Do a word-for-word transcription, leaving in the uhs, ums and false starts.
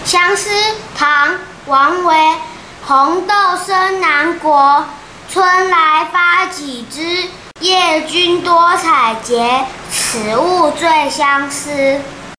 相思，唐·王维。红豆生南国，春来发几枝。叶君多采撷，此物最相思。